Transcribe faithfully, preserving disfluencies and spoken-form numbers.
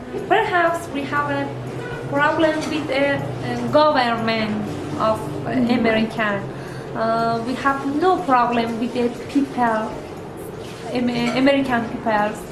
Perhaps we have a problem with the uh, government of uh, American. Uh, we have no problem with the people, American people.